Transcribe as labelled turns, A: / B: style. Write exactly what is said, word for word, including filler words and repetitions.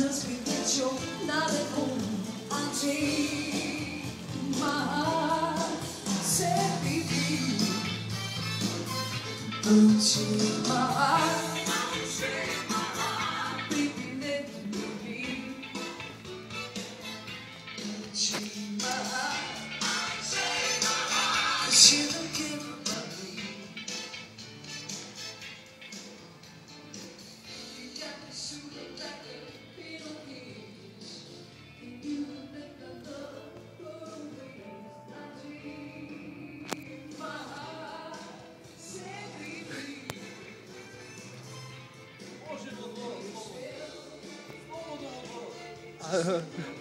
A: Just because you're not at home, I'll take my heart, set me free. Unchain my heart, unchain my heart, baby, let me be. Unchain my heart, unchain my heart, 'cause you don't care about me. You got me shooting like a little kid, and you let the love go away. Unchain my heart, set me free.
B: Може, було, було, було, було.